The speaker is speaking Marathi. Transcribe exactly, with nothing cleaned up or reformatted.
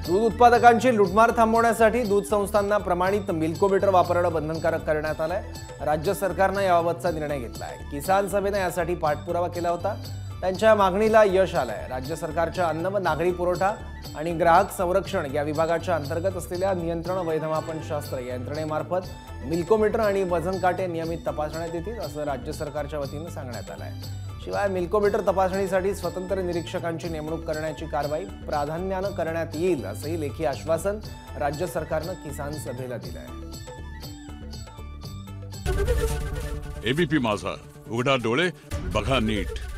दूध उत्पादकांची लुटमार थांबवण्यासाठी दूध संस्थांना प्रमाणित मिल्कोमीटर वापरणं बंधनकारक करण्यात आलंय। राज्य सरकारने याबाबतचा निर्णय घेतलाय। किसान सभेने यासाठी पाठपुरावा केला होता। त्यांच्या मागणीला यश आलंय। राज्य सरकारच्या अन्न व नागरी पुरवठा आणि ग्राहक संरक्षण या विभागाच्या अंतर्गत असलेल्या नियंत्रण वैधमापन शास्त्र यंत्रणेमार्फत मिल्कोमीटर आणि वजन काटे नियमित तपासण्यात येतील असं राज्य सरकारच्या वतीने सांगण्यात आलंय। शिवाय मिल्कोमीटर तपासणीसाठी स्वतंत्र निरीक्षकांची नेमणूक करण्याची कारवाई प्राधान्याने करण्यात येईल असंही लेखी आश्वासन राज्य सरकारने किसान सभेला दिलं आहे। एबीपी माझा, उघडा डोळे बघा नीट।